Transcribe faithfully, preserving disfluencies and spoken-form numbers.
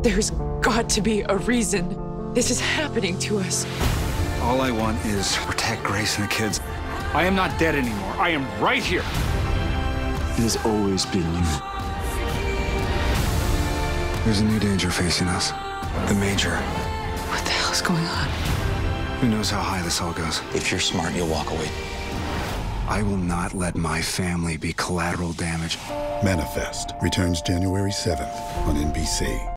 There's got to be a reason this is happening to us. All I want is to protect Grace and the kids. I am not dead anymore. I am right here. It has always been you. There's a new danger facing us. The Major. What the hell's going on? Who knows how high this all goes? If you're smart, you'll walk away. I will not let my family be collateral damage. Manifest returns January seventh on N B C.